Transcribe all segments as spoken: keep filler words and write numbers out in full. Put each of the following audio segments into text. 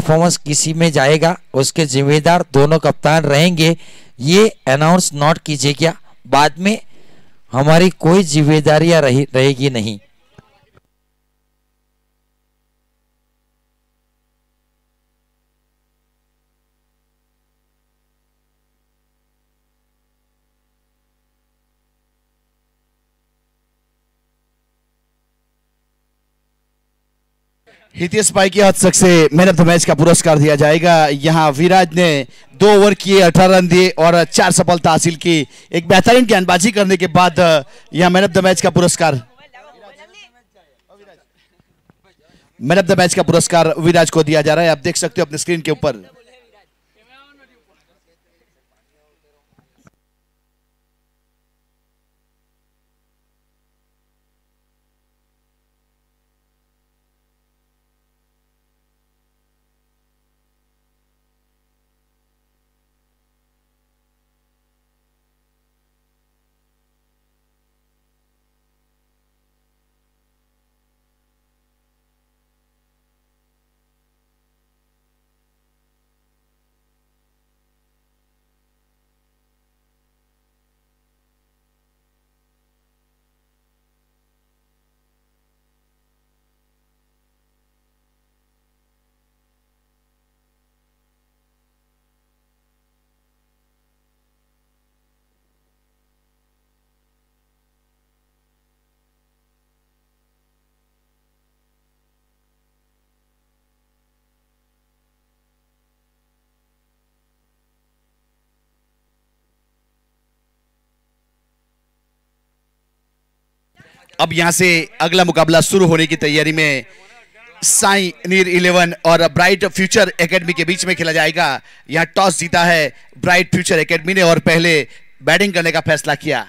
Performance किसी में जाएगा उसके जिम्मेदार दोनों कप्तान रहेंगे, ये अनाउंस नोट कीजिएगा। बाद में हमारी कोई जिम्मेदारियां रही रहेगी नहीं। हितेश भाई की हद तक से मैन ऑफ द मैच का पुरस्कार दिया जाएगा। यहां विराज ने दो ओवर किए, अठारह रन दिए और चार सफलता हासिल की। एक बेहतरीन गेंदबाजी करने के बाद यहां मैन ऑफ द मैच का पुरस्कार मैन ऑफ द मैच का पुरस्कार विराज को दिया जा रहा है। आप देख सकते हो अपने स्क्रीन के ऊपर। अब यहां से अगला मुकाबला शुरू होने की तैयारी में साई नीर इलेवन और ब्राइट फ्यूचर एकेडमी के बीच में खेला जाएगा। यहां टॉस जीता है ब्राइट फ्यूचर एकेडमी ने और पहले बैटिंग करने का फैसला किया।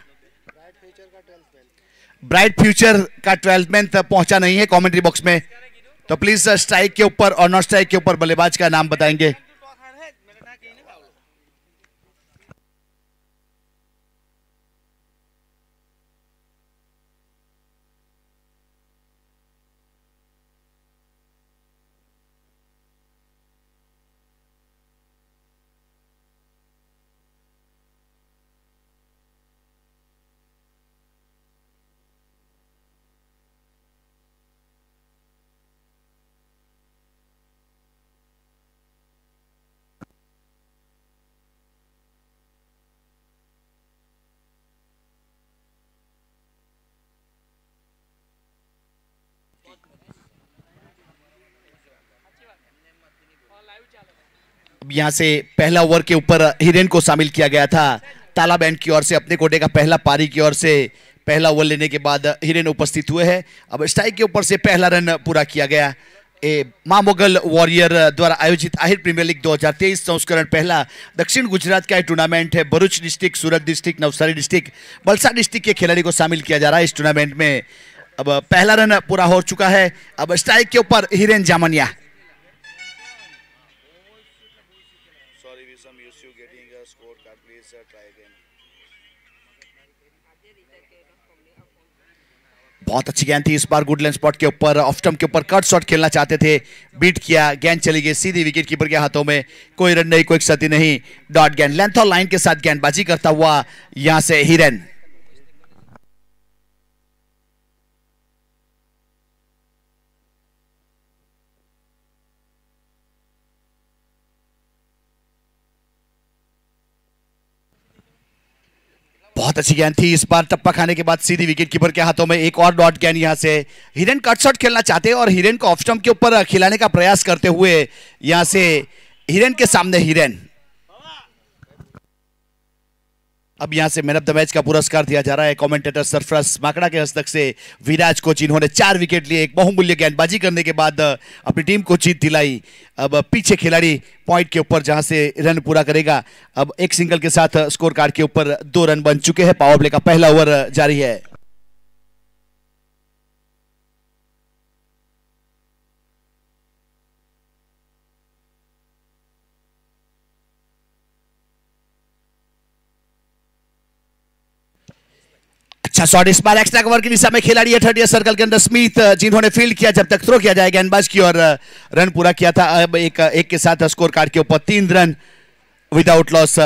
ब्राइट फ्यूचर का ट्वेल्थ मैन तक पहुंचा नहीं है कमेंट्री बॉक्स में, तो प्लीज स्ट्राइक के ऊपर और नॉन स्ट्राइक के ऊपर बल्लेबाज का नाम बताएंगे। यहां से पहला ओवर के ऊपर हिरेन को शामिल किया गया था ताला बैंड की ओर से। अपने कोटे का पहला पारी की ओर से पहला ओवर लेने के बाद हिरेन उपस्थित हुए हैं। अब स्ट्राइक के ऊपर से पहला रन पूरा किया गया। ए मां मोगल वॉरियर द्वारा आयोजित आहिर प्रीमियर लीग दो हज़ार तेईस संस्करण पहला दक्षिण गुजरात का टूर्नामेंट है। Bharuch district, Surat district, Navsari district, Valsad district के खिलाड़ी को शामिल किया जा रहा है इस टूर्नामेंट में। अब पहला रन पूरा हो चुका है। अब स्ट्राइक के ऊपर हिरेन जामनिया। बहुत अच्छी गेंद थी इस बार गुडलैंड स्पॉट के ऊपर, ऑफ स्टंप के ऊपर कट शॉट खेलना चाहते थे, बीट किया, गेंद चली गई सीधी विकेट कीपर के हाथों में। कोई रन नहीं, कोई क्षति नहीं, डॉट गेंद। लेंथ और लाइन के साथ गेंदबाजी करता हुआ यहां से हिरेन। बहुत अच्छी गेंद थी इस बार, टप्पा खाने के बाद सीधी विकेट कीपर के हाथों में। एक और डॉट गेंद यहां से हिरेन कट शॉट खेलना चाहते हैं और हिरेन को ऑफ स्टंप के ऊपर खिलाने का प्रयास करते हुए यहां से हिरेन के सामने हिरेन। अब यहां से मैन ऑफ द मैच का पुरस्कार दिया जा रहा है कमेंटेटर सरफराज माकड़ा के हस्तक से विराज को, जिन्होंने चार विकेट लिए, एक बहुमूल्य गेंदबाजी करने के बाद अपनी टीम को जीत दिलाई। अब पीछे खिलाड़ी पॉइंट के ऊपर जहां से रन पूरा करेगा। अब एक सिंगल के साथ स्कोर कार्ड के ऊपर दो रन बन चुके हैं। पावर प्ले का पहला ओवर जारी है। अच्छा शॉट इस बार एक्स्ट्रा कवर की दिशा में खिलाड़ी है थर्ड सर्कल के अंदर स्मिथ, जिन्होंने फील्ड किया जब तक थ्रो किया जाए गेंदबाज की और रन पूरा किया था। अब एक एक के साथ स्कोर कार्ड के ऊपर तीन रन विदाउट लॉस।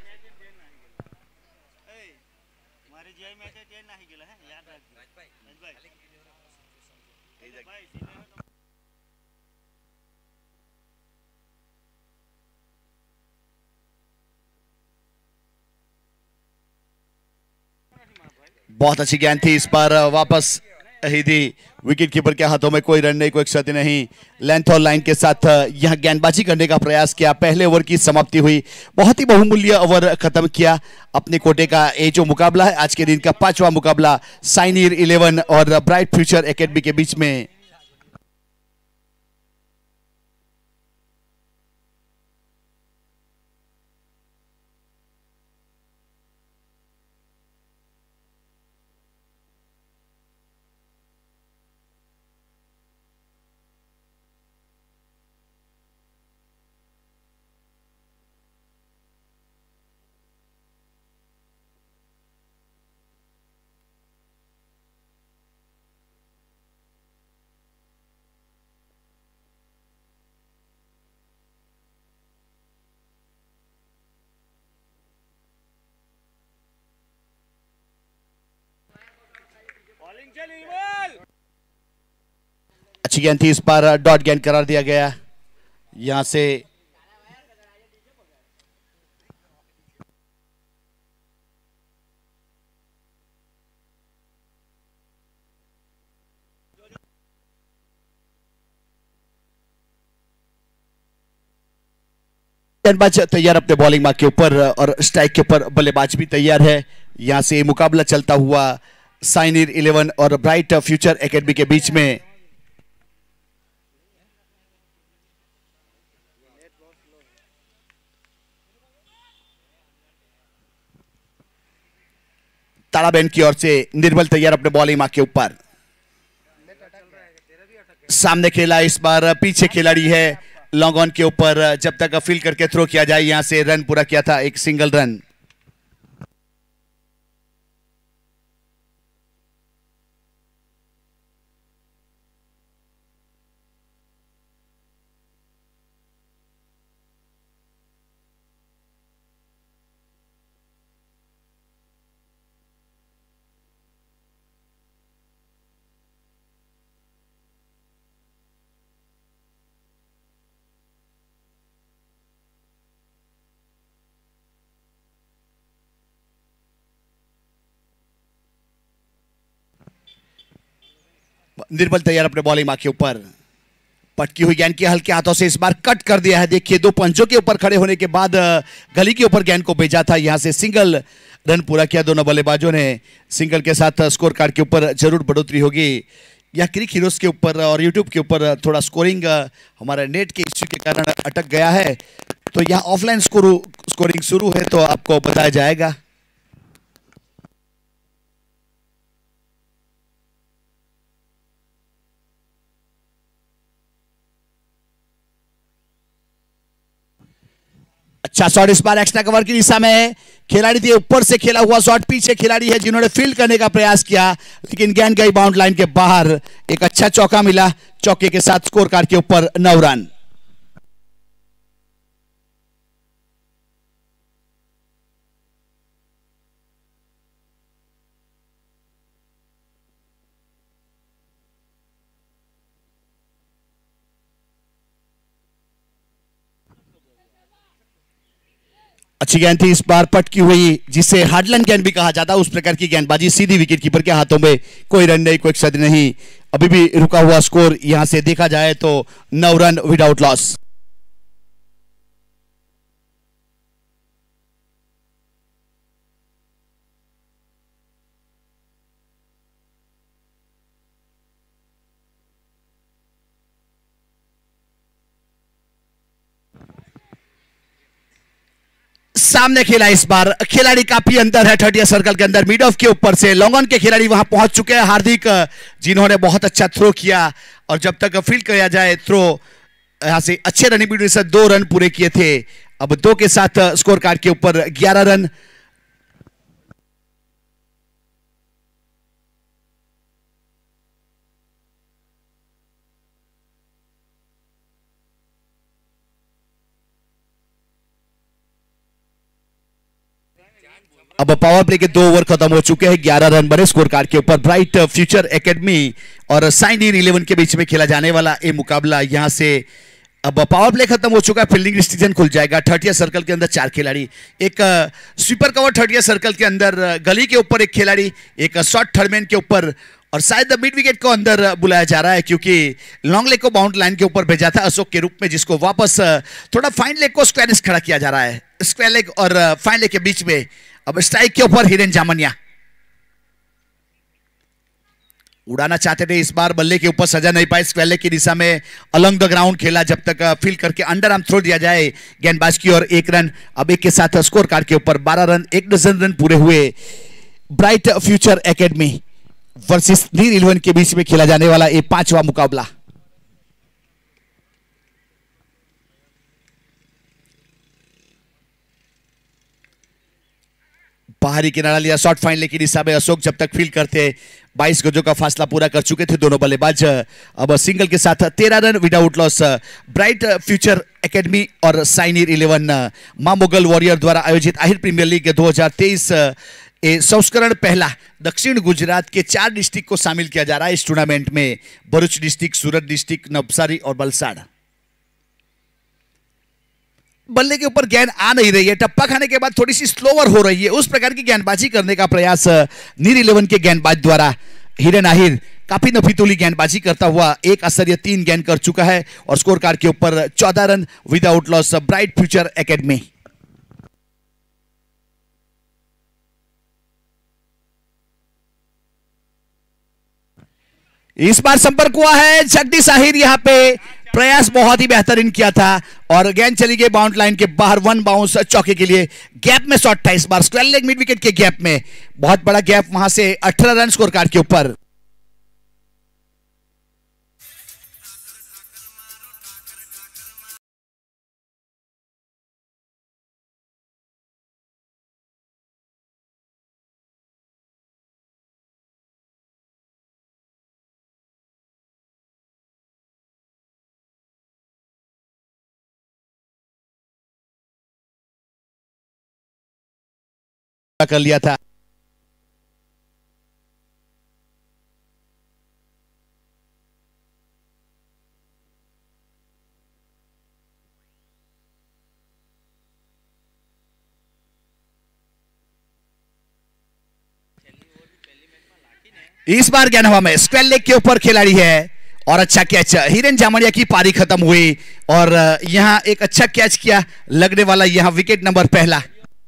बहुत अच्छी गेंद थी इस पर, वापस ही थी विकेट कीपर के हाथों में, कोई रन नहीं, कोई क्षति नहीं। लेंथ और लाइन के साथ यह गेंदबाजी करने का प्रयास किया। पहले ओवर की समाप्ति हुई, बहुत ही बहुमूल्य ओवर खत्म किया अपने कोटे का। ये जो मुकाबला है आज के दिन का पांचवा मुकाबला साइनियर इलेवन और ब्राइट फ्यूचर एकेडमी के बीच में। अच्छी गेंद थी इस पर, डॉट गेंद करार दिया गया। यहां से गेंदबाज तैयार अपने बॉलिंग मार्क के ऊपर और स्ट्राइक के ऊपर बल्लेबाज भी तैयार है। यहां से मुकाबला चलता हुआ साइनियर इलेवन और ब्राइट फ्यूचर एकेडमी के बीच में। तालाबेन की ओर से निर्मल तैयार अपने बॉलिंग मार्क के ऊपर। सामने खेला इस बार, पीछे खिलाड़ी है लॉन्ग ऑन के ऊपर, जब तक फील्ड करके थ्रो किया जाए। यहां से रन पूरा किया था, एक सिंगल रन। निर्मल तैयार अपने बॉलिंग मार्क के ऊपर। पटकी हुई गेंद की हल्के हाथों से इस बार कट कर दिया है। देखिए दो पंजों के ऊपर खड़े होने के बाद गली के ऊपर गेंद को भेजा था। यहां से सिंगल रन पूरा किया दोनों बल्लेबाजों ने। सिंगल के साथ स्कोर कार्ड के ऊपर जरूर बढ़ोतरी होगी। यह क्रिक हीरोज के ऊपर और यूट्यूब के ऊपर थोड़ा स्कोरिंग हमारे नेट के इश्यू के कारण अटक गया है, तो यह ऑफलाइन स्कोरिंग शुरू है तो आपको बताया जाएगा। अच्छा शॉट इस बार एक्स्ट्रा कवर की दिशा में खिलाड़ी थी, ऊपर से खेला हुआ शॉट। पीछे खिलाड़ी है जिन्होंने फील्ड करने का प्रयास किया, लेकिन गेंद गई बाउंड लाइन के बाहर। एक अच्छा चौका मिला, चौके के साथ स्कोर कार्ड के ऊपर नौ रन। अच्छी गेंद थी इस बार, पटकी हुई, जिसे हार्डलैंड गेंद भी कहा जाता है, उस प्रकार की गेंदबाजी सीधी विकेट कीपर के हाथों में। कोई रन नहीं, कोई क्षति नहीं, अभी भी रुका हुआ स्कोर यहां से देखा जाए तो नौ रन विदाउट लॉस। सामने खेला इस बार, खिलाड़ी काफी अंदर है थर्टी सर्कल के अंदर, मिड ऑफ के ऊपर से लॉन्ग ऑन के खिलाड़ी वहां पहुंच चुके हैं। हार्दिक, जिन्होंने बहुत अच्छा थ्रो किया और जब तक फील्ड किया जाए थ्रो, यहां से अच्छे रनिंग पीरियड से दो रन पूरे किए थे। अब दो के साथ स्कोर कार्ड के ऊपर ग्यारह रन। अब पावर प्ले के दो ओवर खत्म हो चुके हैं, ग्यारह रन बने स्कोर कार्ड के ऊपर। ब्राइट फ्यूचर एकेडमी और साइन इन इलेवन के बीच में खेला जाने वाला ये मुकाबला, यहां से अब पावर प्ले खत्म हो चुका है, फील्डिंग डिसीजन खुल जाएगा। थर्टिया सर्कल के अंदर चार खिलाड़ी, एक स्वीपर कवर थर्टिया सर्कल के अंदर गली के ऊपर एक खिलाड़ी, एक शॉर्ट थर्डमैन के ऊपर, और शायद मिड विकेट को अंदर बुलाया जा रहा है क्योंकि लॉन्ग लेग को बाउंड लाइन के ऊपर भेजा था अशोक के रूप में, जिसको वापस थोड़ा फाइन लेग को स्क्वायर खड़ा किया जा रहा है। स्क्वायर लेग और फाइन लेग के बीच में अब स्ट्राइक के ऊपर हिरेन जामनिया उड़ाना चाहते थे, इस बार बल्ले के ऊपर सजा नहीं पाए। स्क्वायर लेग की दिशा में अलॉन्ग द ग्राउंड खेला, जब तक फील करके अंडर आर्म थ्रो दिया जाए गेंदबाज की, और एक रन। अब एक के साथ स्कोर कार्ड के ऊपर बारह रन, एक डजन रन पूरे हुए। Bright future academy versus Neer eleven के बीच में खेला जाने वाला ये पांचवा मुकाबला। बाहरी किनारा लिया, शॉर्ट फाइन लेकिन दिशा में अशोक जब तक फील करते बाईस गजों का फासला पूरा कर चुके थे दोनों बल्लेबाज। अब सिंगल के साथ तेरह run without loss. Bright future academy और साइनिर इलेवन मां मुगल वॉरियर द्वारा आयोजित आहिर प्रीमियर लीग दो हज़ार तेईस संस्करण पहला दक्षिण गुजरात के चार डिस्ट्रिक्ट को शामिल किया जा रहा है इस टूर्नामेंट में। भरूच डिस्ट्रिक्ट, सूरत डिस्ट्रिक्ट, नवसारी और वलसाड़। बल्ले के ऊपर गेंद आ नहीं रही है, टप्पा खाने के बाद थोड़ी सी स्लोवर हो रही है, उस प्रकार की गेंदबाजी करने का प्रयास नीर इलेवन के गेंदबाज द्वारा। हिरेन आहिर काफी नफीतुली गेंदबाजी करता हुआ एक असरिया तीन गेंद कर चुका है और स्कोर कार्ड के ऊपर चौदह run without loss. Bright future academy इस बार संपर्क हुआ है। जगदीश आहिर यहां पे प्रयास बहुत ही बेहतरीन किया था और गेंद चली गई बाउंड लाइन के बाहर, वन बाउंस चौके के लिए। गैप में शॉट था इस बार, स्क्वायर लेग मिड विकेट के गैप में, बहुत बड़ा गैप, वहां से अठारह रन स्कोर कार्ड के ऊपर। कर लिया था। इस बार गेंद हवा में, स्क्वायर लेग के ऊपर खिलाड़ी है और अच्छा कैच। हिरेन जामनिया की पारी खत्म हुई और यहां एक अच्छा कैच किया, लगने वाला यहां विकेट नंबर पहला।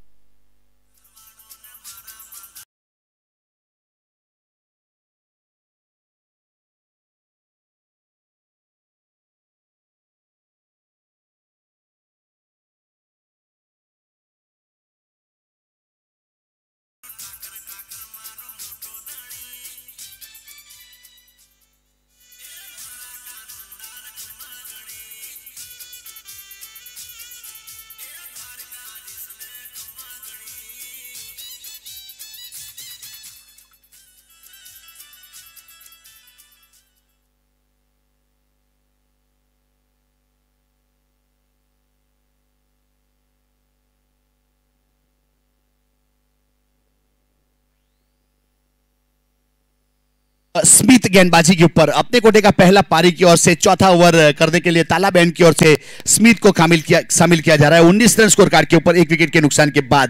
स्मिथ गेंदबाजी के ऊपर अपने कोटे का पहला पारी की ओर से चौथा ओवर करने के लिए ताला बैंड की ओर से स्मिथ को शामिल किया शामिल किया जा रहा है। उन्नीस रन स्कोर कार्ड के ऊपर एक विकेट के नुकसान के बाद।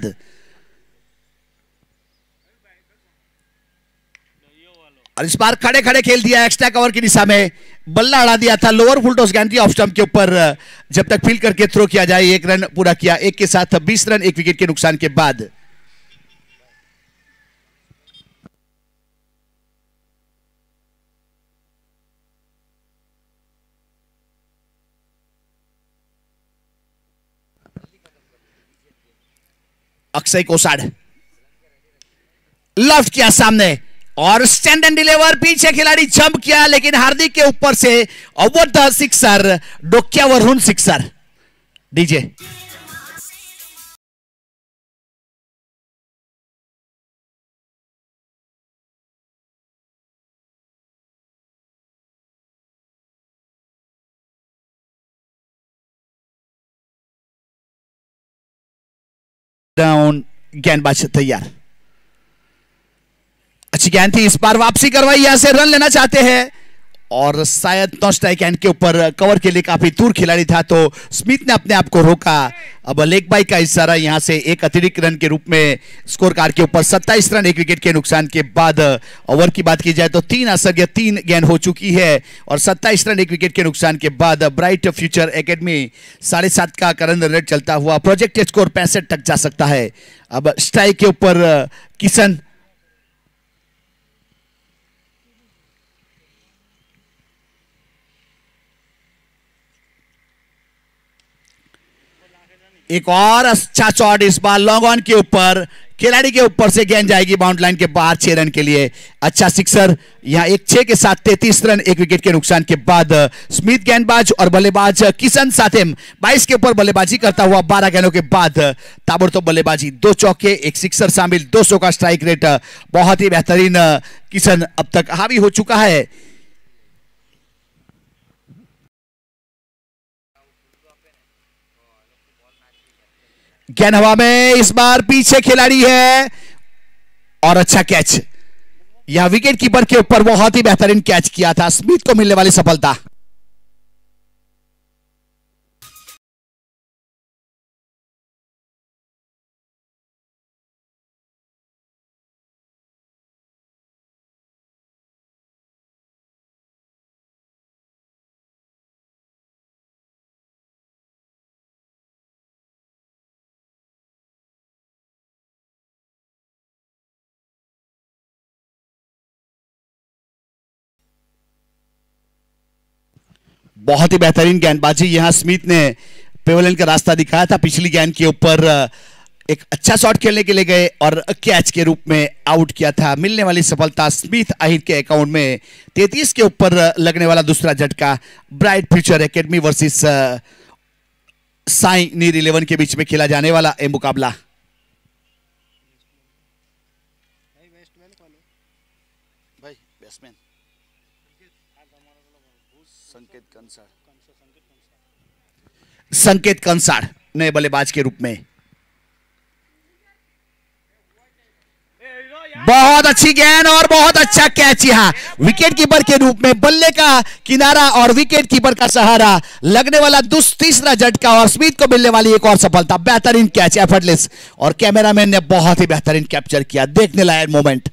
और इस बार खड़े खड़े खेल दिया, एक्स्ट्रा कवर की दिशा में बल्ला अड़ा दिया था, लोअर फुल टॉस गेंद थी ऑफ स्टंप के ऊपर, जब तक फील्ड करके थ्रो किया जाए। एक रन पूरा किया, एक के साथ बीस रन एक विकेट के नुकसान के बाद। अक्षय कोसाड लेफ्ट किया सामने और स्टैंड एंड डिलीवर, पीछे खिलाड़ी जंप किया लेकिन हार्दिक के ऊपर से ओवर द सिक्सर, डोक्यावरून सिक्सर। डीजे डाउन गेंदबाज तैयार। अच्छी गेंद थी, इस बार वापसी करवाई, यहां से रन लेना चाहते हैं और शायद नौ स्ट्राइक एंड के ऊपर कवर के लिए काफी दूर खिलाड़ी था तो स्मिथ ने अपने आप को रोका। अब लेग बाई का इशारा, यहां से एक अतिरिक्त रन के रूप में स्कोर कार्ड के ऊपर सत्ताईस रन एक विकेट के नुकसान के बाद। ओवर की बात की जाए तो तीन असर तीन गेंद हो चुकी है और सत्ताईस रन एक विकेट के नुकसान के बाद ब्राइट फ्यूचर एकेडमी साढ़े सात का करंट रेट चलता हुआ प्रोजेक्टेड स्कोर पैंसठ तक जा सकता है। अब स्ट्राइक के ऊपर किशन, एक और अच्छा शॉट, इस बार लॉन्ग ऑन के ऊपर खिलाड़ी के ऊपर से गेंद जाएगी बाउंड लाइन के बाहर छह रन के लिए। अच्छा सिक्सर, यहां एक छह के साथ तैंतीस रन एक विकेट के नुकसान के बाद। स्मिथ गेंदबाज और बल्लेबाज किशन साथिम बाईस के ऊपर बल्लेबाजी करता हुआ बारह गेंदों के बाद ताबड़तोड़ बल्लेबाजी, दो चौके एक सिक्सर शामिल, दो सौ का स्ट्राइक रेट। बहुत ही बेहतरीन किशन अब तक हावी हो चुका है। गेंद हवा में, इस बार पीछे खिलाड़ी है और अच्छा कैच, यह विकेट कीपर के ऊपर बहुत ही बेहतरीन कैच किया था, स्मिथ को मिलने वाली सफलता। बहुत ही बेहतरीन गेंदबाजी, यहां स्मिथ ने पेवेलियन का रास्ता दिखाया था, पिछली गेंद के ऊपर एक अच्छा शॉट खेलने के लिए गए और कैच के रूप में आउट किया था। मिलने वाली सफलता स्मिथ आहिर के अकाउंट में। तैंतीस के ऊपर लगने वाला दूसरा झटका। Bright future academy versus Sai Neer eleven के बीच में खेला जाने वाला यह मुकाबला। संकेत कंसार संकेत कंसार नए बल्लेबाज के रूप में। बहुत अच्छी गेंद और बहुत अच्छा कैच, यहां विकेट कीपर के रूप में बल्ले का किनारा और विकेट कीपर का सहारा, लगने वाला तीसरा झटका और स्मिथ को मिलने वाली एक और सफलता। बेहतरीन कैच, एफर्टलेस, और कैमरामैन ने बहुत ही बेहतरीन कैप्चर किया, देखने लायक moment.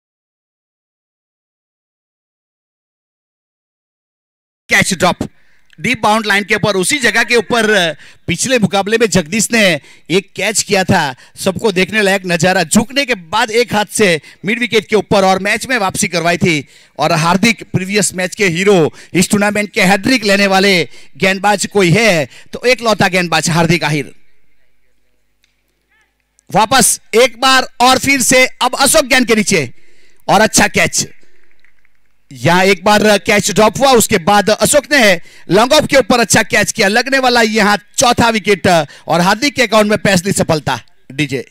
Catch drop, deep bound line के ऊपर, उसी जगह के ऊपर पिछले मुकाबले में जगदीश ने एक कैच किया था, सबको देखने लायक नजारा, झुकने के बाद एक हाथ से मिड विकेट के ऊपर और मैच में वापसी करवाई थी। और हार्दिक प्रीवियस मैच के हीरो, इस टूर्नामेंट के हैट्रिक लेने वाले गेंदबाज कोई है तो एक लौता गेंदबाज हार्दिक आहिर। वापस एक बार और फिर से अब अशोक गेंद के नीचे और अच्छा कैच, यहां एक बार कैच ड्रॉप हुआ, उसके बाद अशोक ने लॉन्ग ऑफ के ऊपर अच्छा कैच किया, लगने वाला यहां चौथा विकेट और हार्दिक के अकाउंट में पैसली सफलता। डीजे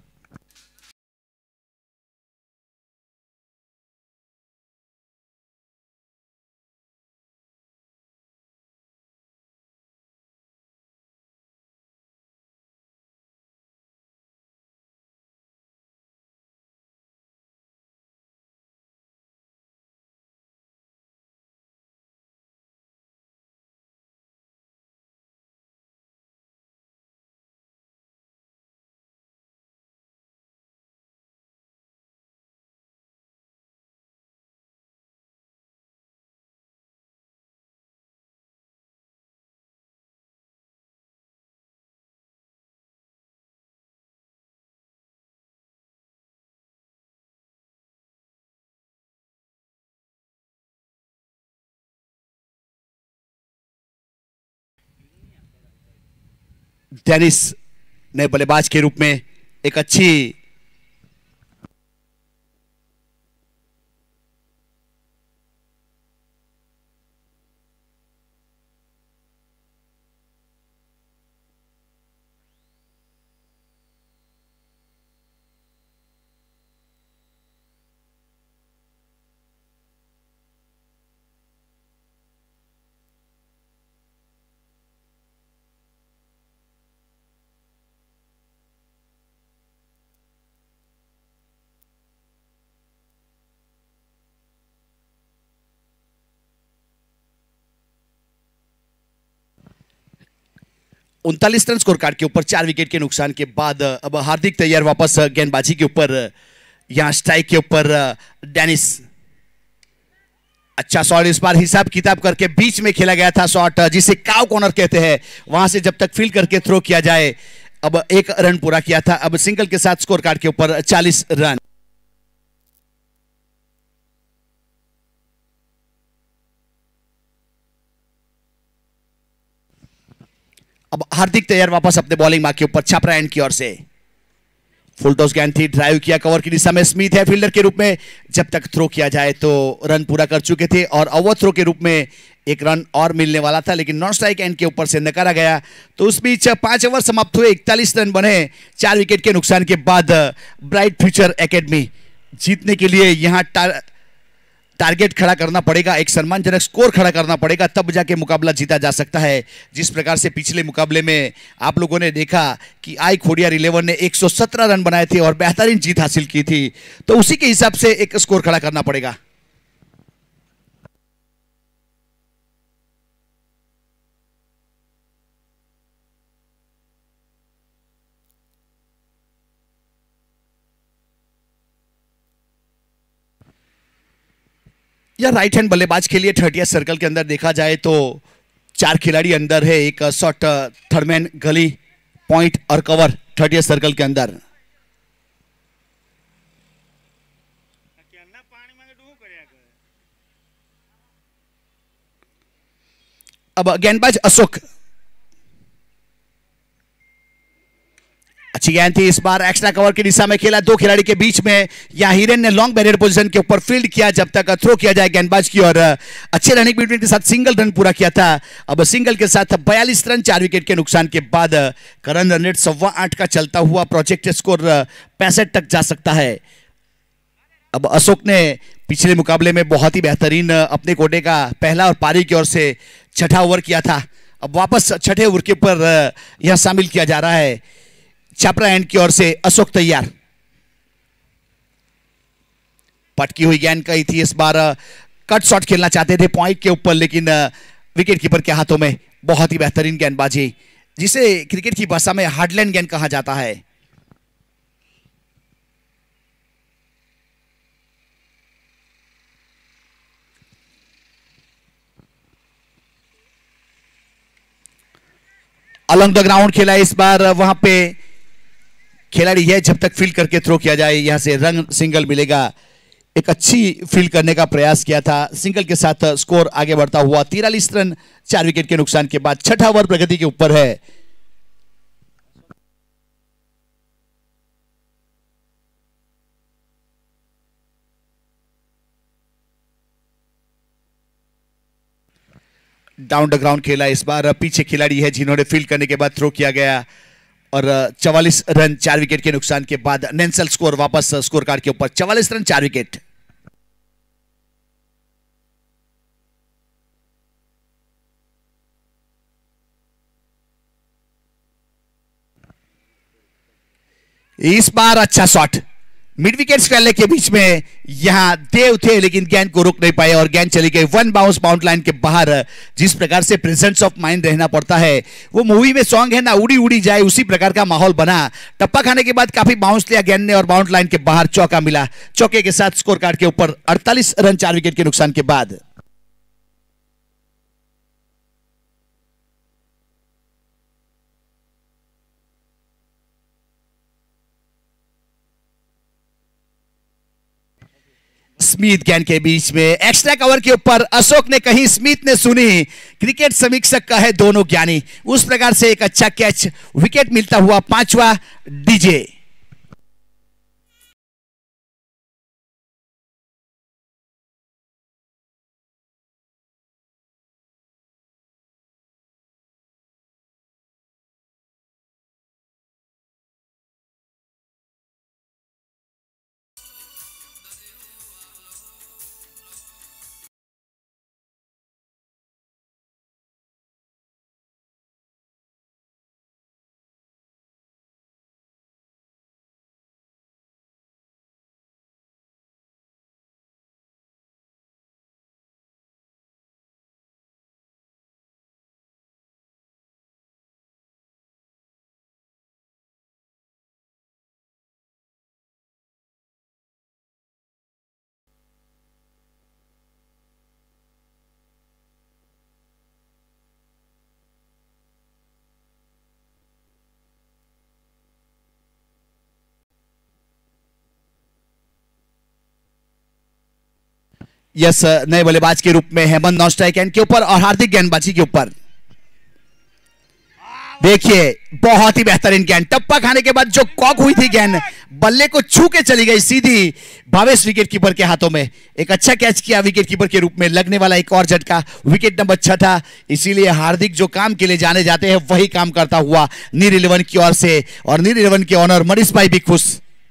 डेनिस ने बल्लेबाज के रूप में एक अच्छी उनतालीस रन स्कोर कार्ड के ऊपर चार विकेट के नुकसान के बाद अब हार्दिक तैयार वापस गेंदबाजी के ऊपर, यहां स्ट्राइक के ऊपर डेनिस, अच्छा शॉट, इस बार हिसाब किताब करके बीच में खेला गया था शॉट, जिसे काव कॉर्नर कहते हैं, वहां से जब तक फील्ड करके थ्रो किया जाए। अब एक रन पूरा किया था, अब सिंगल के साथ स्कोर कार्ड के ऊपर चालीस रन। अब हार्दिक तैयार वापस अपने बॉलिंग मार्क के ऊपर, छापरा एंड की ओर से फुल टॉस गेंद थी, ड्राइव किया कवर की दिशा में, स्मिथ है फील्डर के रूप में, जब तक थ्रो किया जाए तो रन पूरा कर चुके थे और ओवर थ्रो के रूप में एक रन और मिलने वाला था, लेकिन नॉन स्ट्राइक एंड के ऊपर से नकारा गया। तो उस बीच पांच ओवर समाप्त हुए, इकतालीस रन बने चार विकेट के नुकसान के बाद। ब्राइट फ्यूचर एकेडमी जीतने के लिए यहां टारगेट खड़ा करना पड़ेगा, एक सम्मानजनक स्कोर खड़ा करना पड़ेगा, तब जाके मुकाबला जीता जा सकता है। जिस प्रकार से पिछले मुकाबले में आप लोगों ने देखा कि आई खोडियार इलेवन ने एक सौ सत्रह रन बनाए थे और बेहतरीन जीत हासिल की थी, तो उसी के हिसाब से एक स्कोर खड़ा करना पड़ेगा। या राइट हैंड बल्लेबाज के लिए थर्टियथ सर्कल के अंदर देखा जाए तो चार खिलाड़ी अंदर है, एक शॉट, थर्डमैन, गली, पॉइंट और कवर थर्टियथ सर्कल के अंदर। अब गेंदबाज अशोक, अच्छी गेंद थी, इस बार एक्स्ट्रा कवर की दिशा में खेला, दो खिलाड़ी के बीच में, या हिरेन ने लॉन्ग बैरियर पोजीशन के ऊपर फील्ड किया जब तक थ्रो किया जाए गेंदबाज की, और अच्छे रनिंग बिटवीन के साथ सिंगल रन पूरा किया था। अब सिंगल के साथ बयालीस रन चार विकेट के नुकसान के बाद करंट रन रेट सवा आठ का चलता हुआ प्रोजेक्ट स्कोर पैंसठ तक जा सकता है। अब अशोक ने पिछले मुकाबले में बहुत ही बेहतरीन अपने कोटे का पहला और पारी की ओर से छठा ओवर किया था, अब वापस छठे ओवर के ऊपर यह शामिल किया जा रहा है। छापरा एंड की ओर से अशोक तैयार, पटकी हुई गेंद कही थी, इस बार कट शॉट खेलना चाहते थे पॉइंट के ऊपर, लेकिन विकेट कीपर के हाथों में बहुत ही बेहतरीन गेंदबाजी, जिसे क्रिकेट की भाषा में हार्डलैंड गेंद कहा जाता है। अलॉन्ग द ग्राउंड खेला इस बार, वहां पे खिलाड़ी है जब तक फील्ड करके थ्रो किया जाए यहां से रन सिंगल मिलेगा। एक अच्छी फील्ड करने का प्रयास किया था, सिंगल के साथ स्कोर आगे बढ़ता हुआ तिरालीस रन चार विकेट के नुकसान के बाद। छठा ओवर प्रगति के ऊपर है। डाउन द ग्राउंड खेला इस बार, पीछे खिलाड़ी है जिन्होंने फील्ड करने के बाद थ्रो किया गया और चवालीस रन चार विकेट के नुकसान के बाद नेंसल स्कोर वापस स्कोर कार्ड के ऊपर, चवालीस रन चार विकेट। इस बार अच्छा शॉट, मिड विकेट फैलने के बीच में यहां देव थे लेकिन गेंद को रोक नहीं पाए और गेंद चली गई वन बाउंस बाउंड लाइन के बाहर। जिस प्रकार से प्रेजेंस ऑफ माइंड रहना पड़ता है, वो मूवी में सॉन्ग है ना, उड़ी उड़ी जाए, उसी प्रकार का माहौल बना। टप्पा खाने के बाद काफी बाउंस लिया गेंद ने और बाउंड लाइन के बाहर चौका मिला। चौके के साथ स्कोर कार्ड के ऊपर अड़तालीस रन चार विकेट के नुकसान के बाद। स्मिथ गेंद के बीच में एक्स्ट्रा कवर के ऊपर अशोक ने कहीं, स्मिथ ने सुनी। क्रिकेट समीक्षक का है दोनों ज्ञानी, उस प्रकार से एक अच्छा कैच, विकेट मिलता हुआ पांचवा डीजे। यस, नए बल्लेबाज के रूप में हेमंत नॉन स्ट्राइक एंड के ऊपर और हार्दिक गेंदबाजी के ऊपर। देखिए बहुत ही बेहतरीन गेंद, टप्पा खाने के बाद जो कॉक हुई थी गेंद, बल्ले को छू के चली गई सीधी भावेश विकेट कीपर के हाथों में। एक अच्छा कैच किया विकेट कीपर के रूप में, लगने वाला एक और झटका, विकेट नंबर छह था। इसीलिए हार्दिक जो काम के लिए जाने जाते हैं वही काम करता हुआ नीर इलेवन की ओर से, और नीर इलेवन के ऑनर मनीष भाई भी खुश।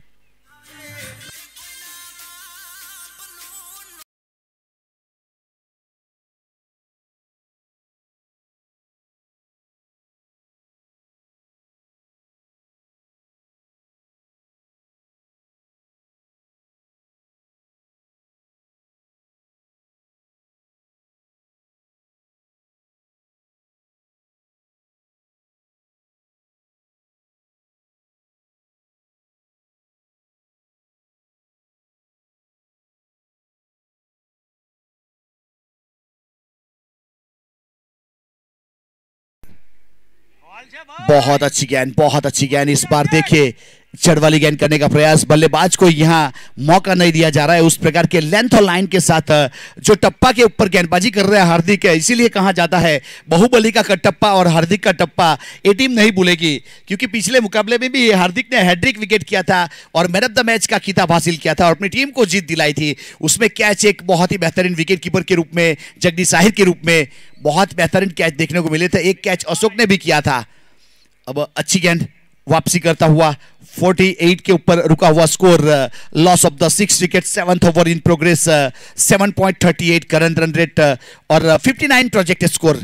बहुत अच्छी गेंद, बहुत अच्छी गेंद इस बार। देखिए चढ़ वाली गेंद करने का प्रयास, बल्लेबाज को यहां मौका नहीं दिया जा रहा है। उस प्रकार के लेंथ और लाइन के साथ जो टप्पा के ऊपर गेंदबाजी कर रहे हैं हार्दिक है, इसीलिए कहा जाता है बाहुबली का टप्पा और हार्दिक का टप्पा ये टीम नहीं भूलेगी, क्योंकि पिछले मुकाबले में भी हार्दिक ने हैट्रिक विकेट किया था और मैन ऑफ द मैच का खिताब हासिल किया था और अपनी टीम को जीत दिलाई थी। उसमें कैच एक बहुत ही बेहतरीन विकेट कीपर के रूप में, जगदीश आहिर के रूप में बहुत बेहतरीन कैच देखने को मिले थे। एक कैच अशोक ने भी किया था। अब अच्छी गेंद वापसी करता हुआ अड़तालीस के ऊपर रुका हुआ score, loss of the six wicket, seventh over in progress, seven point thirty eight current run rate और उनसठ प्रोजेक्ट स्कोर।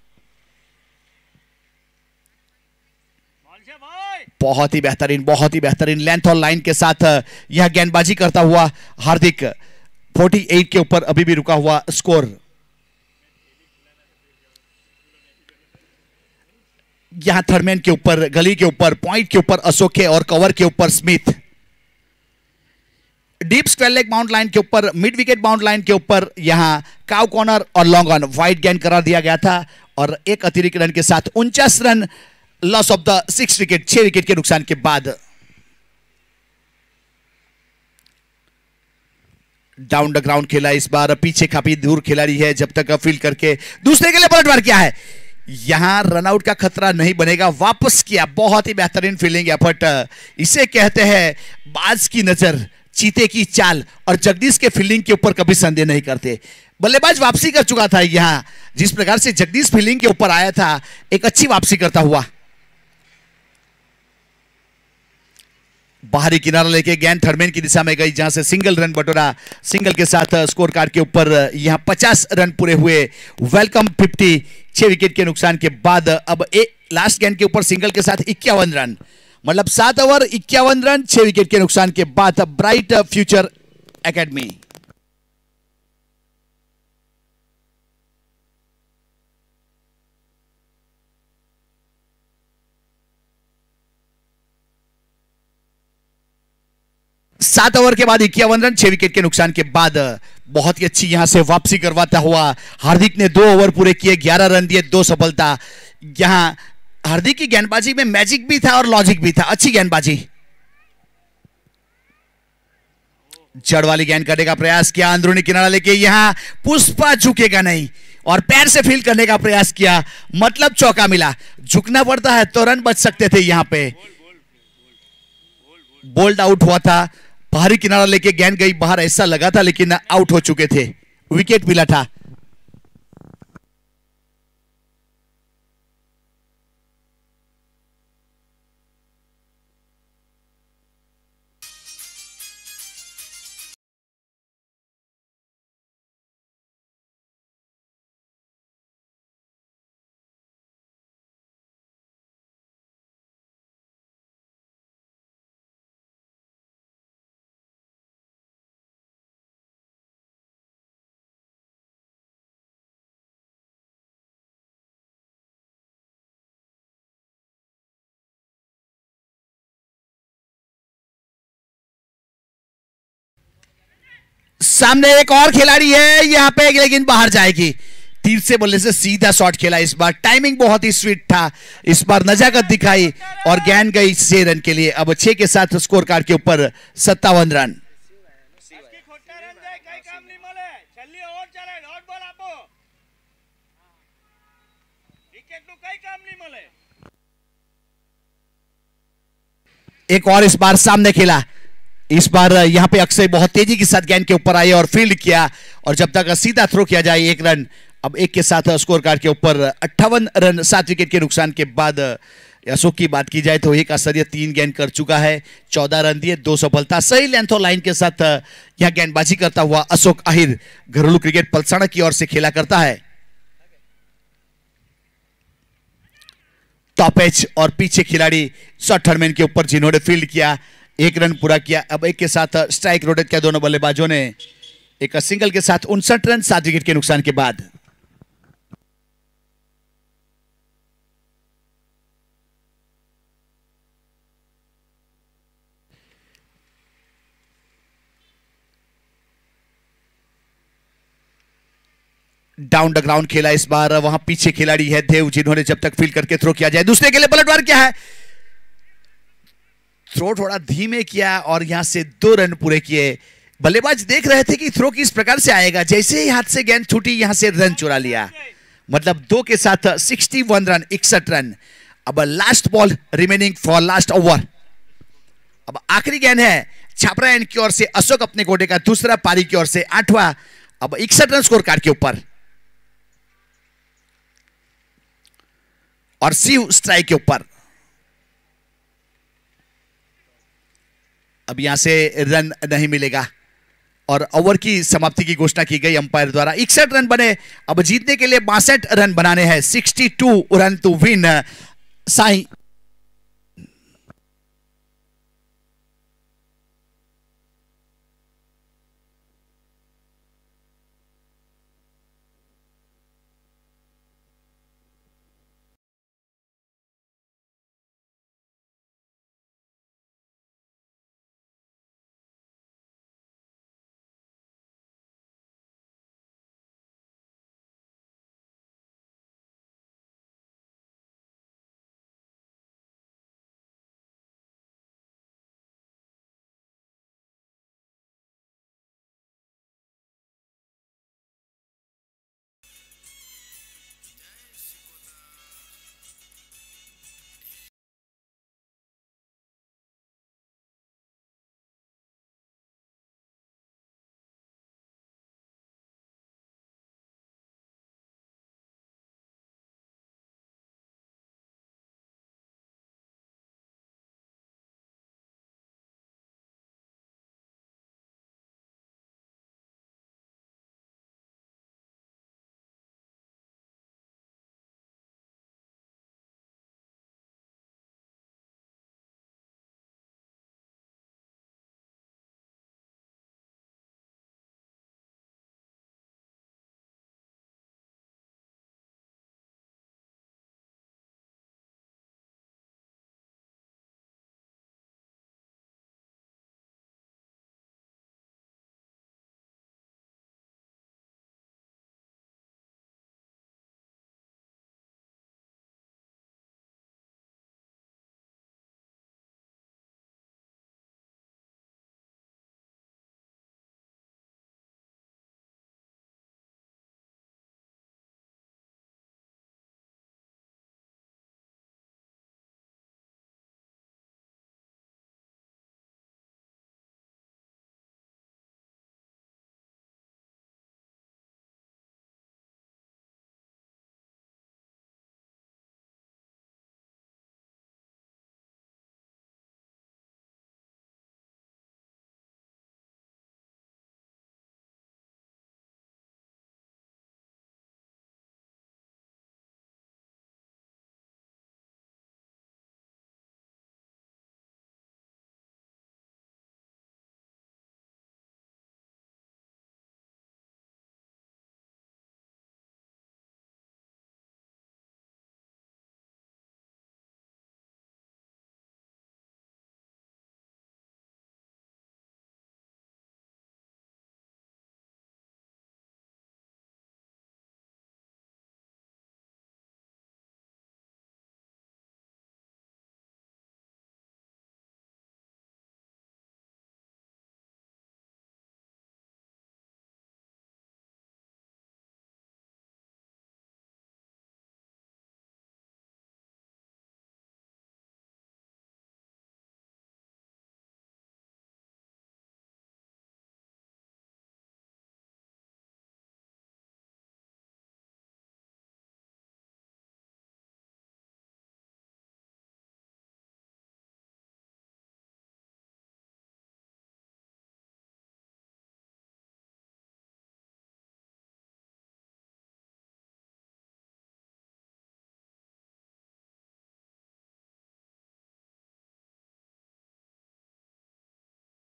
बहुत ही बेहतरीन, बहुत ही बेहतरीन लेंथ और लाइन के साथ यह गेंदबाजी करता हुआ हार्दिक, अड़तालीस के ऊपर अभी भी रुका हुआ स्कोर। यहां थर्डमैन के ऊपर, गली के ऊपर, पॉइंट के ऊपर अशोक है और कवर के ऊपर Smith. Deep square leg bound line के ऊपर, मिड विकेट बाउंड लाइन के ऊपर यहां काउ कॉर्नर और लॉन्ग ऑन, वाइड गेंद करार दिया गया था और एक अतिरिक्त रन के साथ उनचास run loss of the six wicket, छह विकेट के नुकसान के बाद। डाउन द ग्राउंड खेला इस बार, पीछे काफी दूर खिलाड़ी है, जब तक फील्ड करके दूसरे के लिए पलटवार किया है। यहां रनआउट का खतरा नहीं बनेगा, वापस किया, बहुत ही बेहतरीन फील्डिंग एफर्ट। इसे कहते हैं बाज की नजर, चीते की चाल, और जगदीश के फील्डिंग के ऊपर कभी संदेह नहीं करते। बल्लेबाज वापसी कर चुका था यहां, जिस प्रकार से जगदीश फील्डिंग के ऊपर आया था, एक अच्छी वापसी करता हुआ। बाहरी किनारा लेके गेंद थर्डमैन की दिशा में गई, जहां से सिंगल रन बटोरा। सिंगल के साथ स्कोर कार्ड के ऊपर यहां पचास रन पूरे हुए। वेलकम फिफ्टी, छह विकेट के नुकसान के बाद। अब एक लास्ट गेंद के ऊपर सिंगल के साथ इक्यावन रन, मतलब सात ओवर इक्यावन रन, छह विकेट के नुकसान के बाद। Bright future academy. सात ओवर के बाद इक्यावन रन, छह विकेट के नुकसान के बाद। बहुत ही अच्छी यहां से वापसी करवाता हुआ हार्दिक ने दो ओवर पूरे किए, ग्यारह रन दिए, दो सफलता। यहां हार्दिक की गेंदबाजी में मैजिक भी था और लॉजिक भी था, अच्छी गेंदबाजी। जड़ वाली गेंद करने का प्रयास किया, अंदरूनी किनारा लेके, यहां पुष्पा झुकेगा नहीं और पैर से फील्ड करने का प्रयास किया, मतलब चौका मिला। झुकना पड़ता है तो रन बच सकते थे, यहां पे बोल्ड आउट हुआ था। बाहरी किनारा लेके गेंद गई बाहर, ऐसा लगा था, लेकिन आउट हो चुके थे, विकेट मिला था। सामने एक और खिलाड़ी है यहां पे, लेकिन बाहर जाएगी। तीर से बोलने से सीधा शॉट खेला इस बार, टाइमिंग बहुत ही स्वीट था, इस बार नजाकत दिखाई और गेंद गई छह रन के लिए। अब छह के साथ स्कोर कार्ड के ऊपर सत्तावन रन। एक और इस बार सामने खेला, इस बार यहां पे अक्षय बहुत तेजी के साथ गेंद के ऊपर आए और फील्ड किया, और जब तक सीधा थ्रो किया जाए एक रन। अब एक के साथ स्कोर कार्ड के ऊपर अट्ठावन रन, सात विकेट के नुकसान के बाद। अशोक की बात की जाए तो एक आश्चर्य तीन गेंद कर चुका है, चौदह रन दिए, दो सफलता। सही लेंथ और लाइन के साथ यहां गेंदबाजी करता हुआ अशोक आहिर घरेलू क्रिकेट पलसाना की ओर से खेला करता है। टॉप एज और पीछे खिलाड़ी शॉर्ट थर्डमैन के ऊपर जिन्होंने फील्ड किया, एक रन पूरा किया। अब एक के साथ स्ट्राइक रोटेट किया दोनों बल्लेबाजों ने, एक सिंगल के साथ उनसठ रन, सात विकेट के नुकसान के बाद। डाउन द ग्राउंड खेला इस बार, वहां पीछे खिलाड़ी है देव, जिन्होंने जब तक फील्ड करके थ्रो किया जाए दूसरे के लिए पलटवार किया है। थ्रो थोड़ा धीमे किया और यहां से दो रन पूरे किए। बल्लेबाज देख रहे थे कि थ्रो किस प्रकार से आएगा, जैसे ही हाथ से गेंद छूटी यहां से रन चुरा लिया, मतलब दो के साथ इकसठ रन, इकसठ रन। अब last ball remaining for last over. अब आखिरी गेंद है छापरा एंड की ओर से, अशोक अपने कोटे का दूसरा, पारी की ओर से आठवां। अब इकसठ रन स्कोर कार्ड के ऊपर और शिव स्ट्राइक के ऊपर। अब यहां से रन नहीं मिलेगा और ओवर की समाप्ति की घोषणा की गई अंपायर द्वारा। इकसठ रन बने, अब जीतने के लिए बासठ रन बनाने हैं, बासठ रन टू विन। साई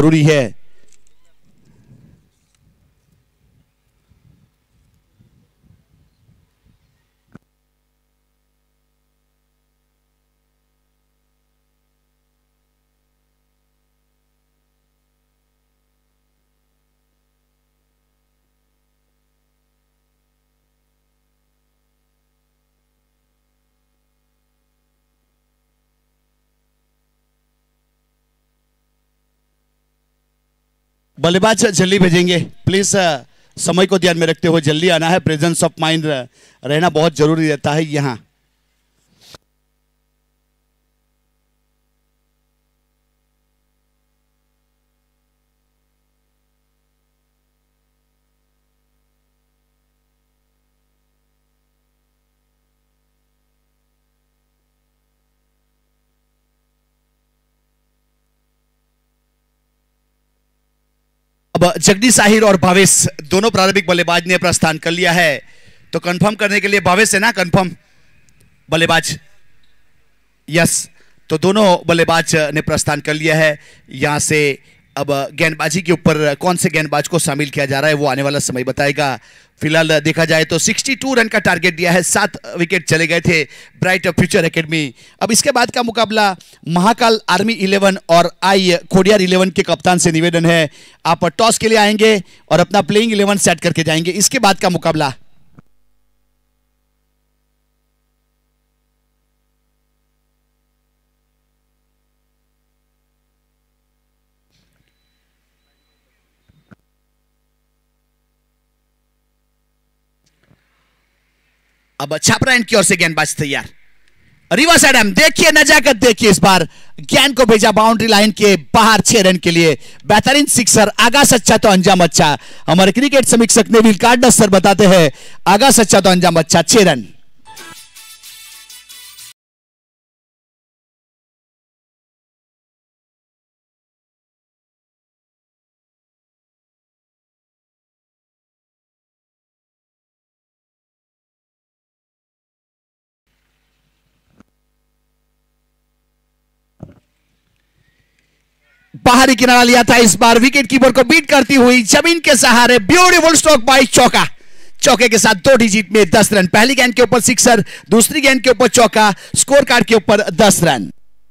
जरूरी है। बल्लेबाज जल्दी भेजेंगे प्लीज, समय को ध्यान में रखते हुए जल्दी आना है। प्रेजेंस ऑफ माइंड रहना बहुत जरूरी रहता है यहां। अब जगदीश आहिर और भावेश दोनों प्रारंभिक बल्लेबाज ने प्रस्थान कर लिया है, तो कंफर्म करने के लिए भावेश है ना कंफर्म बल्लेबाज, यस, तो दोनों बल्लेबाज ने प्रस्थान कर लिया है। यहां से अब गेंदबाजी के ऊपर कौन से गेंदबाज को शामिल किया जा रहा है वो आने वाला समय बताएगा। फिलहाल देखा जाए तो बासठ रन का टारगेट दिया है, सात विकेट चले गए थे ब्राइट फ्यूचर एकेडमी। अब इसके बाद का मुकाबला महाकाल आर्मी इलेवन और आई खोडियार इलेवन के कप्तान से निवेदन है, आप टॉस के लिए आएंगे और अपना प्लेइंग इलेवन सेट करके जाएंगे। इसके बाद का मुकाबला अब छापरा एंड की ओर से गेंदबाज तैयार, रिवर्स एडम, देखिए नजाकत, देखिए इस बार गेंद को भेजा बाउंड्री लाइन के बाहर छह रन के लिए, बेहतरीन सिक्सर। आगाज अच्छा तो अंजाम अच्छा, हमारे क्रिकेट समीक्षक ने विल कार्ड सर बताते हैं आगाज अच्छा तो अंजाम अच्छा, छह रन। बाहरी किनारा लिया था, इस बार विकेट कीपर को बीट करती हुई जमीन के सहारे ब्यूटीफुल स्ट्रोक बाय चौका। चौके के साथ दो डिजिट में दस रन, पहली गेंद के ऊपर सिक्सर, दूसरी गेंद के ऊपर चौका, स्कोर कार्ड के ऊपर दस रन।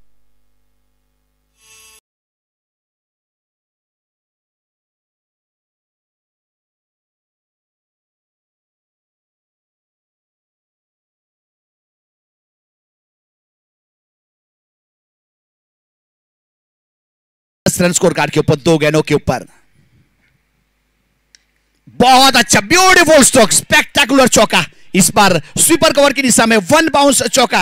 रन स्कोर कार्ड के ऊपर दो गेंदों के ऊपर, बहुत अच्छा ब्यूटीफुल स्ट्रोक, स्पेक्टेकुलर चौका, इस बार स्वीपर कवर की दिशा में वन बाउंस चौका।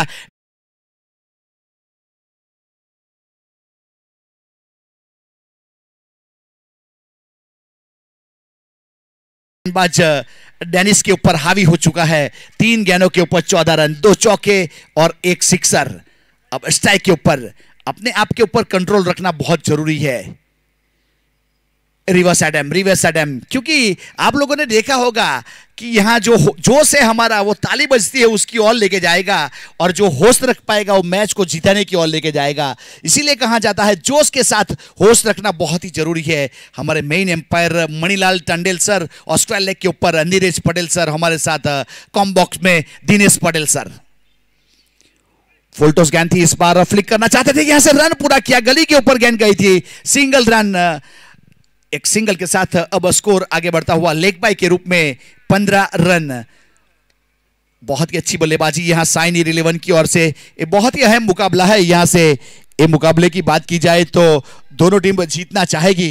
गेंदबाज डेनिस के ऊपर हावी हो चुका है, तीन गेंदों के ऊपर चौदह रन, दो चौके और एक सिक्सर। अब स्ट्राइक के ऊपर अपने आप के ऊपर कंट्रोल रखना बहुत जरूरी है। रिवर्स एडम, रिवर्स एडम, क्योंकि आप लोगों ने देखा होगा कि यहां जो जोश है हमारा वो ताली बजती है उसकी ओर लेके जाएगा, और जो होश रख पाएगा वो मैच को जिताने की ओर लेके जाएगा। इसीलिए कहा जाता है जोश के साथ होश रखना बहुत ही जरूरी है। हमारे main umpire Manilal Tandel sir, Australia के ऊपर नीरज पटेल सर, हमारे साथ कॉम बॉक्स में दिनेश पटेल सर। फुलटॉस गेंद थी, इस बार फ्लिक करना चाहते थे, यहां से रन पूरा किया, गली के ऊपर गेंद गई थी, सिंगल रन। एक सिंगल के साथ अब स्कोर आगे बढ़ता हुआ लेग बाय के रूप में पंद्रह रन। बहुत ही अच्छी बल्लेबाजी यहां साइन इलेवन की ओर से, ये बहुत ही अहम मुकाबला है। यहां से ये मुकाबले की बात की जाए तो दोनों टीम जीतना चाहेगी।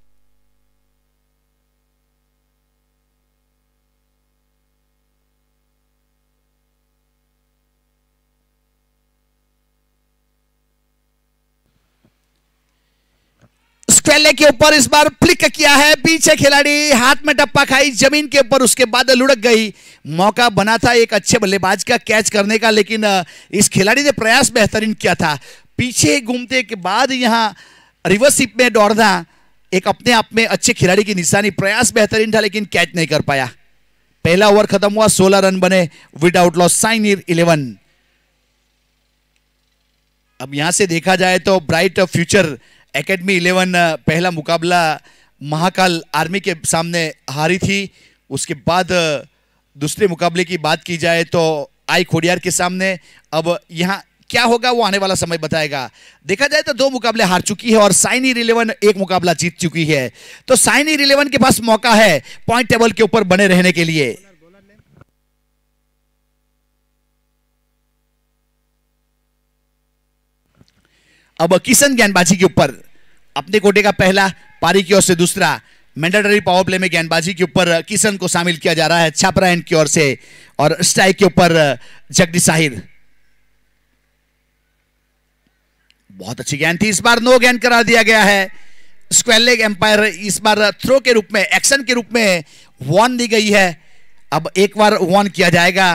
ऑस्ट्रेलिया के ऊपर इस बार फ्लिक किया है, पीछे खिलाड़ी हाथ में टप्पा खाई जमीन के ऊपर, उसके बाद लुढ़क गई। मौका बना था एक अच्छे बल्लेबाज का कैच करने का, लेकिन इस खिलाड़ी ने प्रयास बेहतरीन किया था। पीछे घूमते के बाद यहां रिवर्सिप में दौड़ना एक अपने आप में अच्छे खिलाड़ी की निशानी, प्रयास बेहतरीन था लेकिन कैच नहीं कर पाया। पहला ओवर खत्म हुआ, सोलह रन बने विदाउट लॉस, साइन इलेवन। अब यहां से देखा जाए तो ब्राइट फ्यूचर एकेडमी इलेवन पहला मुकाबला महाकाल आर्मी के सामने हारी थी। उसके बाद दूसरे मुकाबले की बात की जाए तो आई खोडियार के सामने। अब यहाँ क्या होगा वो आने वाला समय बताएगा। देखा जाए तो दो मुकाबले हार चुकी है और साइनियर इलेवन एक मुकाबला जीत चुकी है। तो साइनियर इलेवन के पास मौका है पॉइंट टेबल के ऊपर बने रहने के लिए। अब किशन गेंदबाजी के ऊपर अपने कोटे का पहला, पारी की ओर से दूसरा। मैंडेटरी पावर प्ले में गेंदबाजी के ऊपर किशन को शामिल किया जा रहा है छापरा एंड की ओर से, और स्ट्राइक के ऊपर जगदीश आहिर। बहुत अच्छी गेंद थी, इस बार नो गेंद करार दिया गया है। स्क्वायर लेग एम्पायर इस बार थ्रो के रूप में, एक्शन के रूप में वॉर्न दी गई है। अब एक बार वॉर्न किया जाएगा।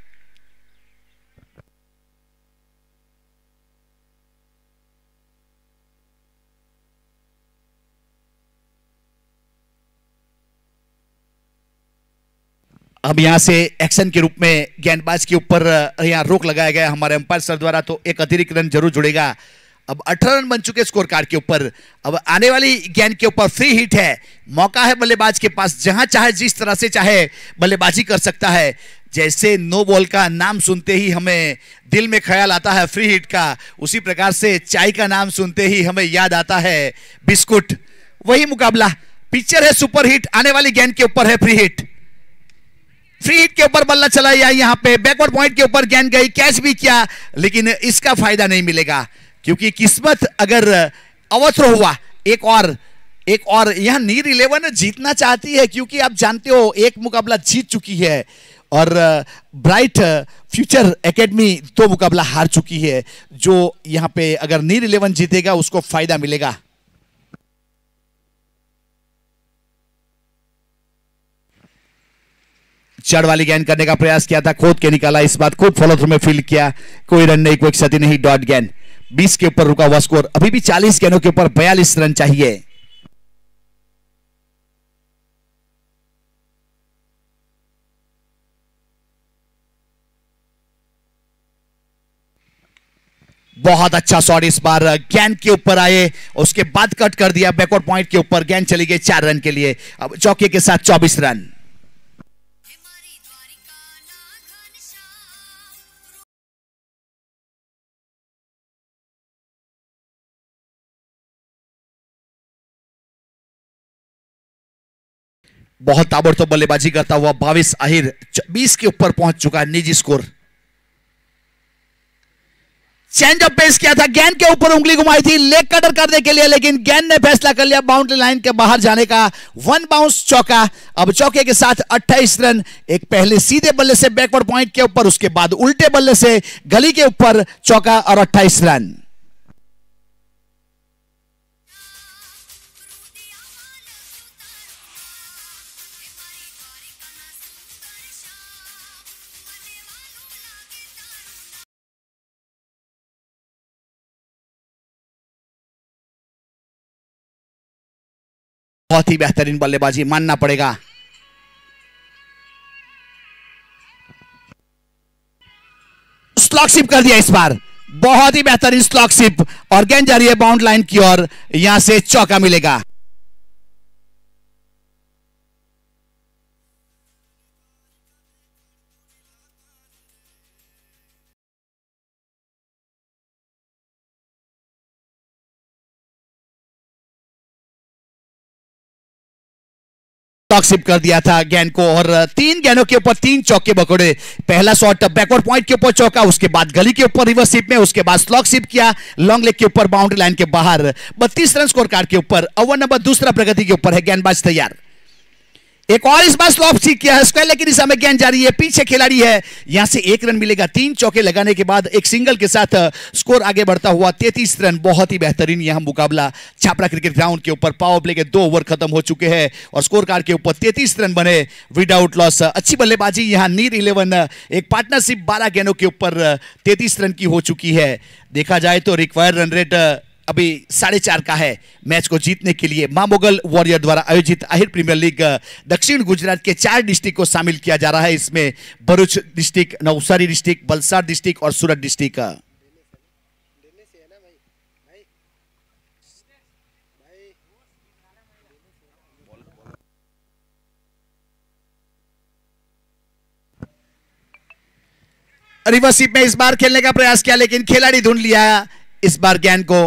अब यहां से एक्शन के रूप में गेंदबाज के ऊपर यहां रोक लगाया गया हमारे अंपायर सर द्वारा, तो एक अतिरिक्त रन जरूर जुड़ेगा। अब अठारह रन बन चुके स्कोर कार्ड के ऊपर। अब आने वाली गेंद के ऊपर फ्री हिट है, मौका है बल्लेबाज के पास, जहां चाहे जिस तरह से चाहे बल्लेबाजी कर सकता है। जैसे नो बॉल का नाम सुनते ही हमें दिल में ख्याल आता है फ्री हिट का, उसी प्रकार से चाय का नाम सुनते ही हमें याद आता है बिस्कुट। वही मुकाबला, पिक्चर है सुपर हिट, आने वाली गेंद के ऊपर है फ्री हिट। फ्री हिट के ऊपर बल्ला चला या यहां पे बैकवर्ड पॉइंट के ऊपर गेंद गई, कैच भी किया, लेकिन इसका फायदा नहीं मिलेगा क्योंकि किस्मत अगर अवसर हुआ एक और एक और यहां नीर इलेवन जीतना चाहती है क्योंकि आप जानते हो एक मुकाबला जीत चुकी है और ब्राइट फ्यूचर एकेडमी दो मुकाबला हार चुकी है। जो यहां पे अगर नीर इलेवन जीतेगा उसको फायदा मिलेगा। चढ़ वाली गेंद करने का प्रयास किया था, खोद के निकाला, इस बात खूब फॉलो थ्रू में फील्ड किया, कोई रन नहीं, कोई क्षति नहीं, डॉट गेंद। बीस के ऊपर रुका हुआ स्कोर, अभी भी चालीस गेंदों के ऊपर बयालीस रन चाहिए। बहुत अच्छा शॉट इस बार गेंद के ऊपर आए, उसके बाद कट कर दिया बैकवर्ड पॉइंट के ऊपर, गेंद चली गई चार रन के लिए। अब चौके के साथ चौबीस रन। बहुत ताबड़तोड़ बल्लेबाजी करता हुआ भाविश आहिर बीस के ऊपर पहुंच चुका है, निजी स्कोर। चेंज ऑफ पेस किया था, गेंद के ऊपर उंगली घुमाई थी लेग कटर करने के लिए, लेकिन गेंद ने फैसला कर लिया बाउंड्री लाइन के बाहर जाने का। वन बाउंस चौका। अब चौके के साथ अट्ठाईस रन। एक पहले सीधे बल्ले से बैकवर्ड पॉइंट के ऊपर, उसके बाद उल्टे बल्ले से गली के ऊपर चौका और अट्ठाईस रन। बहुत ही बेहतरीन बल्लेबाजी मानना पड़ेगा। स्लॉग शिप कर दिया इस बार, बहुत ही बेहतरीन स्लॉग शिप, और गेंद जा रही है बाउंड लाइन की ओर, यहां से चौका मिलेगा। शिप कर दिया था गेंद को, और तीन गेंदों के ऊपर तीन चौके बकोड़े। पहला शॉट बैकवर्ड पॉइंट के ऊपर चौका, उसके बाद गली के ऊपर रिवर्स शिप में, उसके बाद स्लॉग शिप किया लॉन्ग लेग के ऊपर बाउंड्री लाइन के बाहर। बत्तीस रन स्कोर कार्ड के ऊपर। ओवर नंबर दूसरा प्रगति के ऊपर है, गेंदबाज तैयार। एक और इस बार स्लॉप सीख किया है, स्क्वायर लेग की दिशा में गेंद जा रही है, पीछे खिलाड़ी है, यहां से एक रन मिलेगा। तीन चौके लगाने के बाद एक सिंगल के साथ स्कोर आगे बढ़ता हुआ तैंतीस रन। बहुत ही बेहतरीन यहां मुकाबला छापरा क्रिकेट ग्राउंड के ऊपर। पावर प्ले के दो ओवर खत्म हो चुके हैं और स्कोर कार्ड के ऊपर तैंतीस रन बने विदाउट लॉस। अच्छी बल्लेबाजी यहां नीर इलेवन, एक पार्टनरशिप बारह गेंदों के ऊपर तैंतीस रन की हो चुकी है। देखा जाए तो रिक्वायर्ड रन रेट अभी साढ़े चार का है मैच को जीतने के लिए। मां मोगल वॉरियर द्वारा आयोजित आहिर प्रीमियर लीग दक्षिण गुजरात के चार डिस्ट्रिक्ट को शामिल किया जा रहा है। इसमें Bharuch district, Navsari district, Valsad district और सूरत डिस्ट्रिक्ट। रिवर्स स्वीप में इस बार खेलने का प्रयास किया लेकिन खिलाड़ी ढूंढ लिया इस बार गेंद को।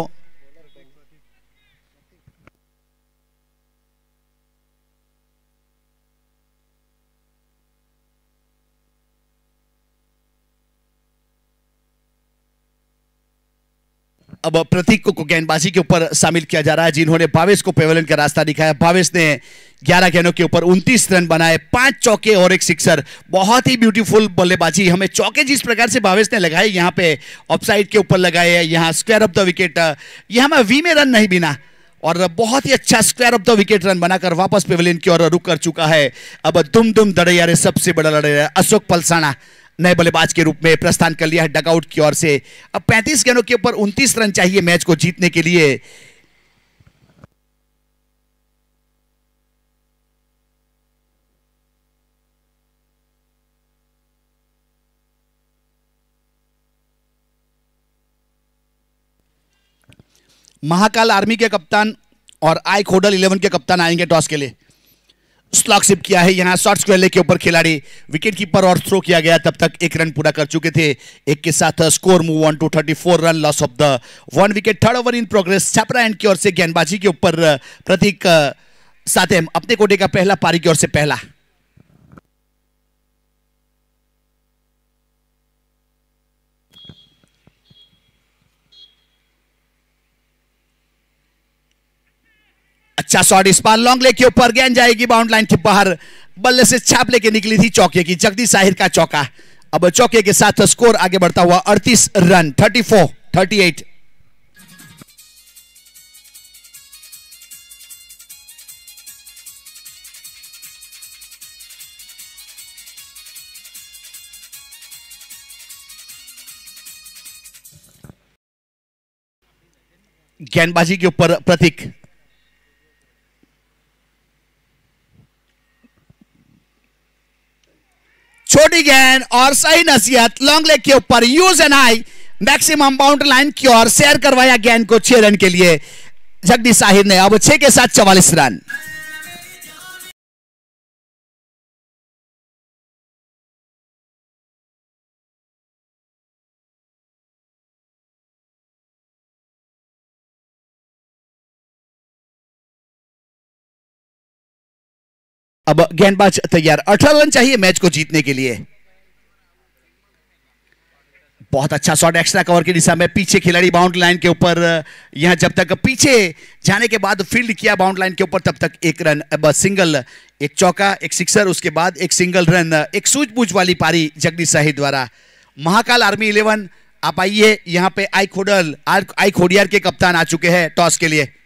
अब प्रतीक को गेंदबाजी के ऊपर शामिल किया जा रहा है, जिन्होंने भावेश को पेवेलियन का रास्ता दिखाया। भावेश ने ग्यारह गेंदों के ऊपर उनतीस रन बनाए, पांच चौके और एक सिक्सर। बहुत ही ब्यूटीफुल बल्लेबाजी। हमें चौके जिस प्रकार से भावेश ने लगाए, यहाँ पे ऑफसाइड के ऊपर लगाए, यहाँ स्क्वायर ऑफ द विकेट, यहाँ में वी में रन नहीं बिना और बहुत ही अच्छा square off the wicket run बनाकर वापस पेवेलियन की ओर रुक कर चुका है। अब दुम दुम दड़ैया रे सबसे बड़ा लड़ैया अशोक पलसाना नए बल्लेबाज के रूप में प्रस्थान कर लिया है डगआउट की ओर से। अब पैंतीस गेंदों के ऊपर उनतीस रन चाहिए मैच को जीतने के लिए। महाकाल आर्मी के कप्तान और आई खोडल इलेवन के कप्तान आएंगे टॉस के लिए। स्लॉग शिप किया है यहां शॉर्ट स्क्वायर के ऊपर खिलाड़ी, विकेट कीपर और थ्रो किया गया, तब तक एक रन पूरा कर चुके थे। एक के साथ score move on to thirty four run, loss of the one wicket. Third over in progress. Chhapra end की ओर से गेंदबाजी के ऊपर प्रतीक सातेम अपने कोटे का पहला पारी की ओर से पहला। अच्छा शॉट इस बार लॉन्ग लेग के ऊपर, गेंद जाएगी बाउंड लाइन के बाहर। बल्ले से छाप लेके निकली थी चौके की, जगदीश साहिर का चौका। अब चौके के साथ स्कोर आगे बढ़ता हुआ अड़तीस run, thirty four thirty eight. गेंदबाजी के ऊपर प्रतीक, छोटी गेंद और सही नसीहत लॉन्ग लेग के ऊपर, use an eye maximum boundary line की ओर शेयर करवाया गेंद को छह रन के लिए जगदीश साहिर ने। अब छह के साथ चवालीस रन। अब गेंदबाज तैयार, अठारह रन चाहिए मैच को जीतने के लिए। बहुत अच्छा शॉट एक्स्ट्रा कवर की दिशा में, पीछे खिलाड़ी बाउंड्री लाइन के ऊपर। यहां जब तक पीछे जाने के बाद फील्ड किया बाउंड्री लाइन के ऊपर, तब तक एक रन। अब सिंगल, एक चौका, एक सिक्सर, उसके बाद एक सिंगल रन। एक सूझबूझ वाली पारी जगदीश साहिर द्वारा। महाकाल आर्मी इलेवन आप आइए, यहां पे आई खोडल आई खोडियार के कप्तान आ चुके हैं टॉस के लिए।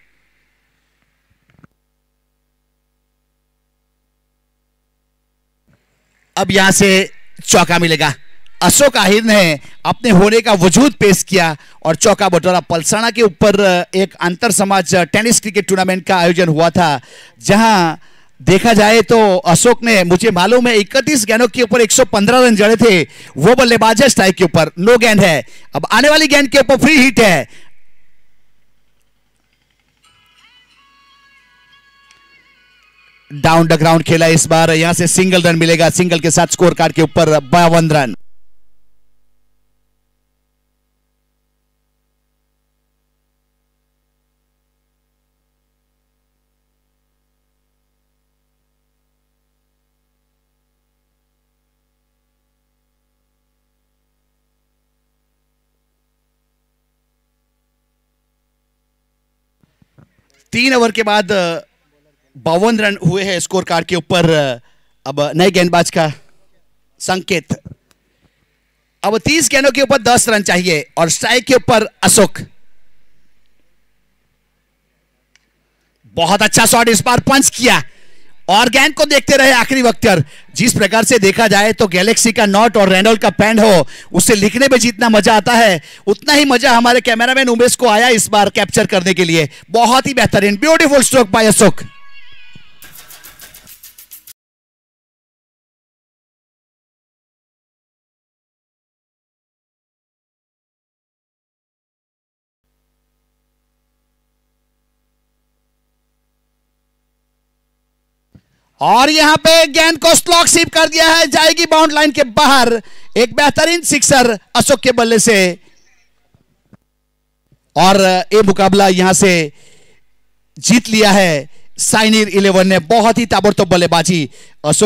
अब यहां से चौका मिलेगा। अशोक आहिर ने अपने होने का वजूद पेश किया और चौका बटोरा। पलसाना के ऊपर एक अंतर समाज टेनिस क्रिकेट टूर्नामेंट का आयोजन हुआ था, जहां देखा जाए तो अशोक ने, मुझे मालूम है, इकतीस गेंदों के ऊपर एक सौ पंद्रह रन जड़े थे। वो बल्लेबाज है, स्ट्राइक के ऊपर नो गेंद है। अब आने वाली गेंद के ऊपर फ्री हिट है। डाउन द ग्राउंड खेला इस बार, यहां से सिंगल रन मिलेगा। सिंगल के साथ स्कोर कार्ड के ऊपर बावन रन। तीन ओवर के बाद बावन रन हुए हैं स्कोर कार्ड के ऊपर। अब नए गेंदबाज का संकेत। अब तीस गेंदों के ऊपर दस रन चाहिए और स्ट्राइक के ऊपर अशोक। बहुत अच्छा शॉट इस बार पंच किया और गेंद को देखते रहे आखिरी वक्त पर। जिस प्रकार से देखा जाए तो गैलेक्सी का नॉट और रेनॉल्ड का पेन हो, उससे लिखने में जितना मजा आता है, उतना ही मजा हमारे कैमरामैन उमेश को आया इस बार कैप्चर करने के लिए। बहुत ही बेहतरीन, ब्यूटीफुल स्ट्रोक बाय अशोक। और यहां पे गेंद को स्लॉक स्वीप कर दिया है, जाएगी बाउंड लाइन के बाहर। एक बेहतरीन सिक्सर अशोक के बल्ले से, और ये मुकाबला यहां से जीत लिया है साइनिर इलेवन ने। बहुत ही ताबड़तोड़ बल्लेबाजी अशोक